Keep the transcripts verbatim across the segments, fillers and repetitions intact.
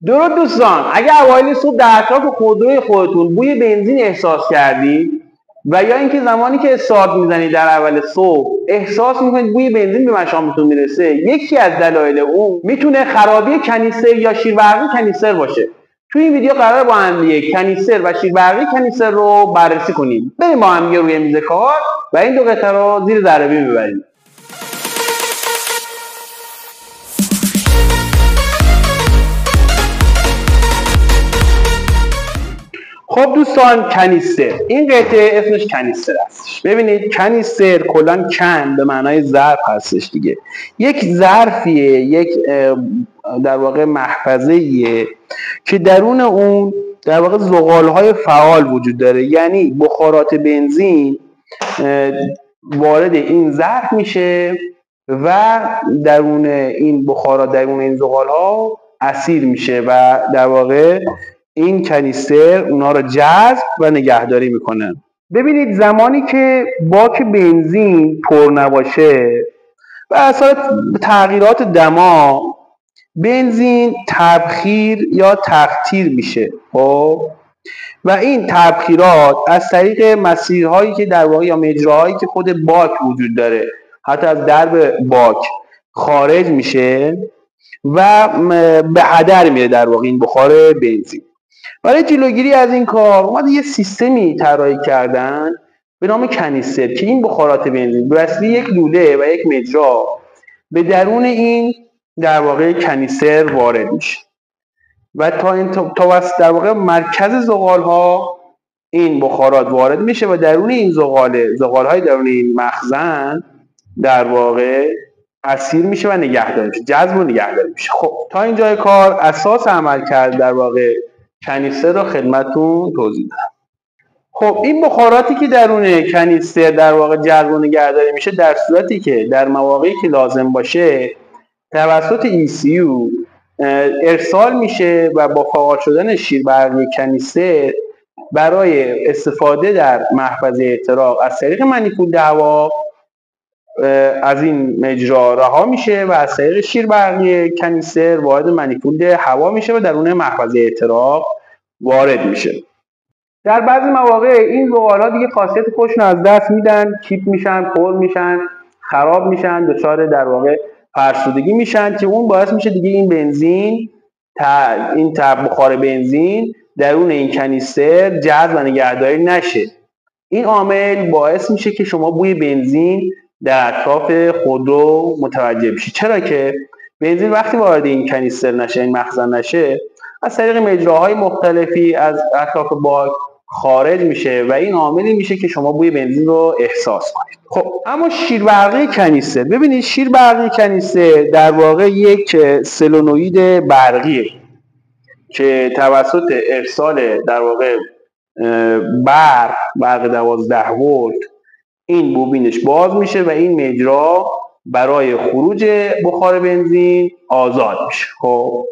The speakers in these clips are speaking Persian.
درود دوستان، اگر اوایل صبح در اطراف خودروی خودتون بوی بنزین احساس کردید و یا اینکه زمانی که استارت میزنید در اول صبح احساس میکنید بوی بنزین به مشامتون میرسه، یکی از دلایل اون میتونه خرابی کنیستر یا شیربرقی کنیستر باشه. توی این ویدیو قرار با هم دیگه کنیستر و شیربرقی کنیستر رو بررسی کنیم. بریم با هم دیگه روی میز کار و این دو قطعه رو زیر ذره بین ببریم. خب دوستان، کنیستر، این قطعه اسمش کنیستر هستش. ببینید کنیستر کلا کن به معنای ظرف هستش دیگه. یک ظرفیه، یک در واقع محفظه‌ایه که درون اون در واقع زغال‌های فعال وجود داره، یعنی بخارات بنزین وارد این ظرف میشه و درون این بخارات، درون این زغال‌ها اسیر میشه و در واقع این کنیستر اونا رو جذب و نگهداری میکنه. ببینید زمانی که باک بنزین پر نباشه و اثر تغییرات دما بنزین تبخیر یا تقطیر میشه. خب و این تبخیرات از طریق مسیرهایی که در واقع یا مجراهایی که خود باک وجود داره حتی از درب باک خارج میشه و به هدر میره در واقع این بخار بنزین. برای جلوگیری از این کار اومده یه سیستمی طراحی کردن به نام کنیستر که این بخارات بنزین به وسیله یک لوله و یک مجرا به درون این در واقع کنیستر وارد میشه و تا این تا در واقع مرکز زغال ها این بخارات وارد میشه و درون این زغال زغال های درون این مخزن در واقع اسیر میشه و نگهداری میشه، جذب و نگهداری میشه. خب تا اینجای کار اساس عمل کرد در واقع کنیستر رو خدمتتون توضیح دادم. خب این بخاراتی که درون کنیستر در واقع جذب و نگهداری میشه در صورتی که در مواقعی که لازم باشه توسط ای سی یو ارسال میشه و با فعال شدن شیربرقی کنیستر برای استفاده در محفظه احتراق از طریق منیفولد هوا از این مجرا رها میشه و از طریق شیربرقی کنیستر وارد منیفولد هوا میشه و درون محفظه احتراق وارد میشه. در بعضی مواقع این زغال‌ها دیگه خاصیت خودشون از دست میدن، کیپ میشن، پر میشن، خراب میشن، دچار در واقع فرسودگی میشن که اون باعث میشه دیگه این بنزین تا این تب بخار بنزین درون این کنیستر جذب و نگهداری نشه. این عامل باعث میشه که شما بوی بنزین در اطراف خودرو متوجه بشید. چرا که بنزین وقتی وارد این کنیستر نشه، این مخزن نشه، از طریق مجراهای مختلفی از اطراف باک خارج میشه و این عاملی میشه که شما بوی بنزین رو احساس کنید. خب اما شیربرقی کنیستر، ببینید شیربرقی کنیستر در واقع یک سلونوید برقیه که توسط ارسال در واقع برق برق دوازده ولت این بوبینش باز میشه و این مجرا برای خروج بخار بنزین آزاد میشه. خب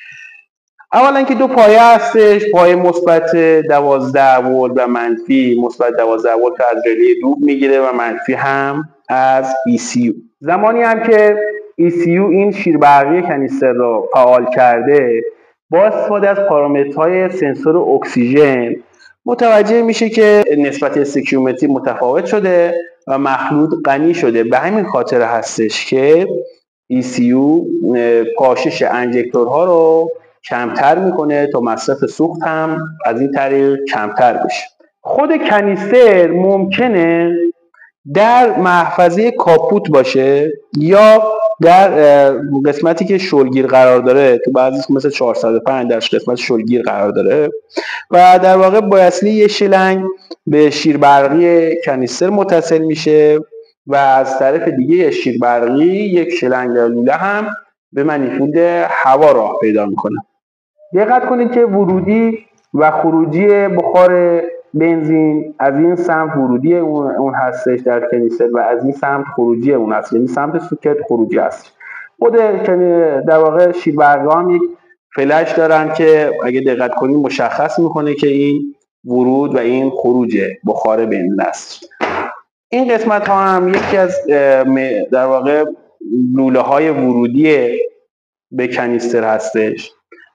اولا که دو پایه هستش، پایه مثبت دوازده ولت و منفی مثبت دوازده ولت از رله دوب میگیره و منفی هم از ای سی یو. زمانی هم که ای سی یو این شیربرقی کنیستر رو فعال کرده با استفاده از پارامترهای سنسور اکسیژن متوجه میشه که نسبت استیکیومتری متفاوت شده و مخلوط غنی شده. به همین خاطر هستش که ای سی یو پاشش انجکتورها رو کمتر میکنه تا مصرف سوخت هم از این طریق کمتر بشه. خود کنیستر ممکنه در محفظه کاپوت باشه یا در قسمتی که شلگیر قرار داره، تو بعضی مثل چهارصد و پنج در قسمت شلگیر قرار داره و در واقع با اصلی یه شلنگ به شیربرقی کنیستر متصل میشه و از طرف دیگه شیربرقی یک شلنگ لوله هم به منیفولد هوا راه پیدا میکنه. دقت کنید که ورودی و خروجی بخار بنزین از این سمت ورودی اون هستش در کنیستر و از این سمت خروجی اون هست، یعنی سمت سوکت خروجی هست. خود در واقع شیربرقی هم یک فلش دارن که اگه دقت کنید مشخص میکنه که این ورود و این خروج بخار بنزین است. این قسمت ها هم یکی از در واقع لوله های ورودی به کنیستر هستش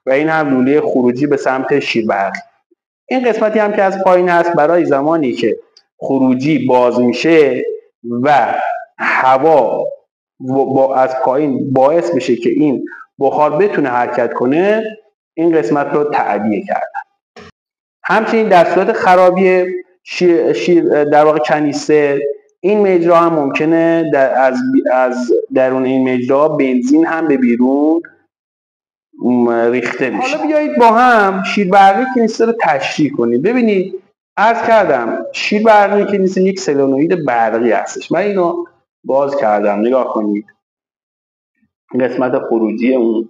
و این هم لوله خروجی به سمت شیر برقی. این قسمتی هم که از پایین هست برای زمانی که خروجی باز میشه و هوا با از پایین باعث بشه که این بخار بتونه حرکت کنه، این قسمت رو تعبیه کردن. همچنین در صورت خرابی شیر, شیر در واقع کنیستر، این مجرا هم ممکنه در از از درون این مجرا بنزین هم به بیرون ریخته میشه. حالا بیایید با هم شیر برقی کنیستر رو تشریح کنید. ببینید عرض کردم شیر برقی کنیستر یک سلنوئید برقی هستش. من اینو باز کردم، نگاه کنید. قسمت خروجی اون،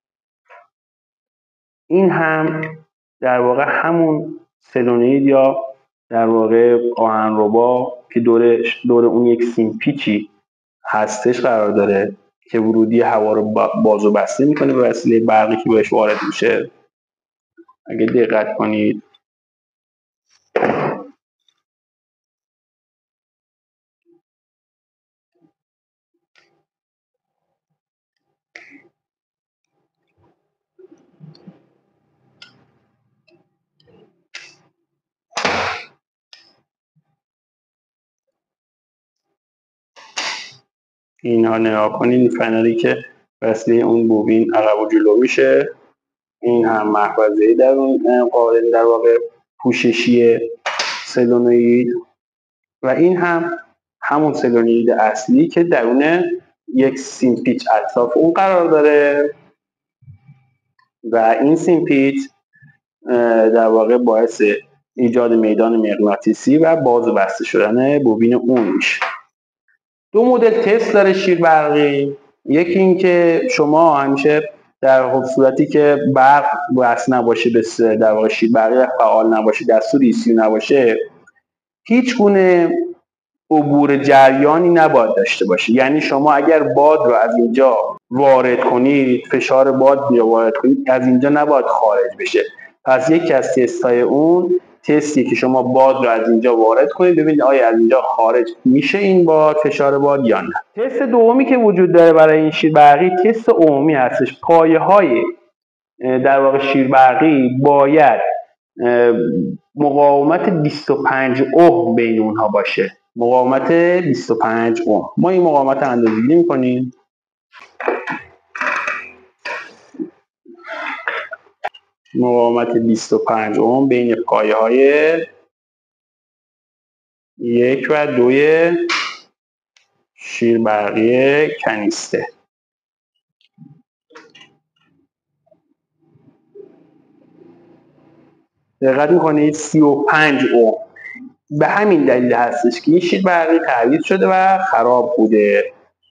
این هم در واقع همون سلنوئید یا در واقع آهنربا که دور دور اون یک سیم پیچی هستش قرار داره که ورودی هوا رو باز و بسته میکنه به وسیله برقی که بهش وارد میشه. اگه دقت کنید اینها نگاه کنید، فنری که وسیله اون بوبین عقب و جلو میشه. این هم محفظه در اون قالب در واقع پوششی سلنوئید و این هم همون سلنوئید اصلی که درون یک سیم پیچ اطراف اون قرار داره و این سیم پیچ در واقع باعث ایجاد میدان مغناطیسی و باز و بسته شدن بوبین اون میشه. دو مدل تست داره شیر برقی. یکی این که شما همیشه در صورتی که برق وصل نباشه به در واقع شیر برقی فعال نباشه، دستور ایسیو نباشه، هیچ گونه عبور جریانی نباید داشته باشه. یعنی شما اگر باد رو از اینجا وارد کنید، فشار باد رو وارد کنید، از اینجا نباید خارج بشه. پس یکی از تست‌های اون تستی که شما باد رو از اینجا وارد کنید ببینید آیا از اینجا خارج میشه این باد، فشار باد یا نه. تست دومی که وجود داره برای این شیر برقی تست عمومی هستش. پایه های در واقع شیر برقی باید مقاومت بیست و پنج اوم بین اونها باشه. مقاومت بیست و پنج اوم. ما این مقاومت اندازه‌گیری می‌کنیم. مقاومت بیست و پنج اوم بین پایه های یک و دوی شیر برقی کنیستر. دقت میکنید سی و پنج اوم. به همین دلیل هستش که این شیر برقی تعویض شده و خراب بوده.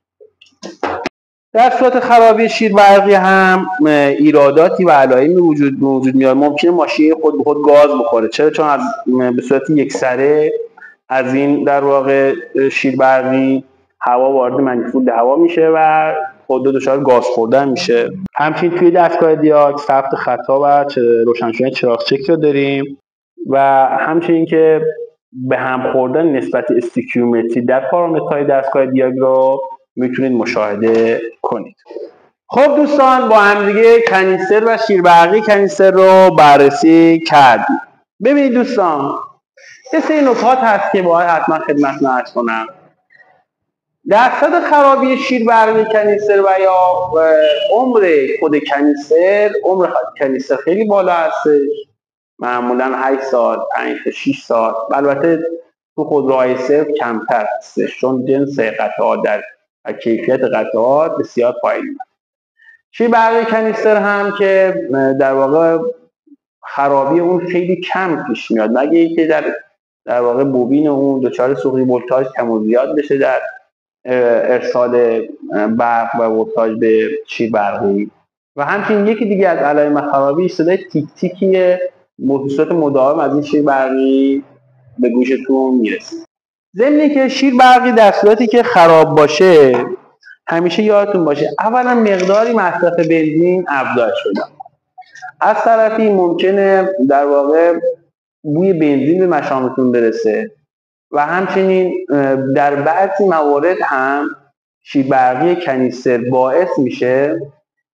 در صورت خرابی شیر برقی هم ایراداتی و علایمی وجود وجود میاد. ممکنه ماشین خود به خود گاز بخوره. چرا؟ چون از به صورت یکسره از این در واقع شیر برقی هوا وارد منیفولد هوا میشه و خود دچار گاز خوردن میشه. همچنین توی دستگاه دیاگ ثبت خطا و روشن شدن چراغ چک رو داریم و همچنین که به هم خوردن نسبت استیکیومتری در پارامترهای دستگاه دیاگ رو میتونید مشاهده کنید. خب دوستان، با همدیگه کنیستر و شیر برقی کنیستر رو بررسی کردیم. ببینید دوستان، یه سری نکات هست که باید حتما خدمتتون عرض کنم. درصد خرابی شیر برقی کنیستر و یا عمر خود کنیستر، عمر کنیستر خیلی بالا هستش. معمولا هشت سال، پنج تا شش سال. البته تو خودروهای صفر کمتر هستش چون جنس قطعات در و کیفیت قطعات بسیار پایین. شیر برقی کنیستر هم که در واقع خرابی اون خیلی کم پیش میاد مگه اینکه در در واقع بوبین اون دچار سوختی ولتاژ کم و زیاد بشه در ارسال برق و ولتاژ به شیر برقی. و همچنین یکی دیگه از علائم خرابی صدای تیک تیکیه به صورت مداوم از این شیر برقی به گوشتون میرسه. ضمن که شیر برقی در صورتی که خراب باشه همیشه یادتون باشه اولا مقداری مصرف بنزین افزایش شده. از طرفی ممکنه در واقع بوی بنزین به مشامتون برسه و همچنین در بعضی موارد هم شیر برقی کنیستر باعث میشه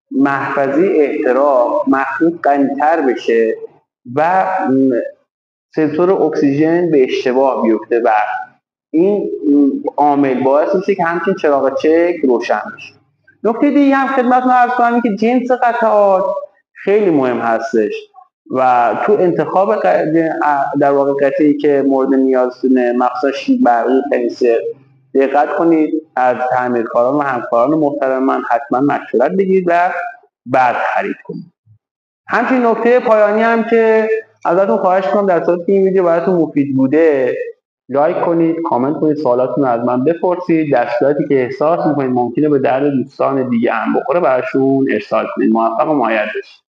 محفظه احتراق مخلوط غنی‌تر بشه و سنسور اکسیژن به اشتباه بیفته و این عامل باعث میشه که همچین چراغ چک روشن بشه. نکته دیگه هم خدمتتون عرض کنم که جنس قطعات خیلی مهم هستش و تو انتخاب در واقع قطعی که مورد نیازتونه مخصوصا شیب برقی کنیسر دقت کنید، از تعمیرکاران و همکاران محترم من حتما مشورت بگیرید و بعد خرید کنید. همچنین نکته پایانی هم که ازتون خواهش کنم در صورتی که این ویدیو براتون مفید بوده لایک کنید، کامنت کنید، سوالاتتون رو از من بپرسید، در صورتی که احساس میکنید ممکنه به درد دوستان دیگه هم بخوره براشون ارسال کنید. موفق و مایل باشید.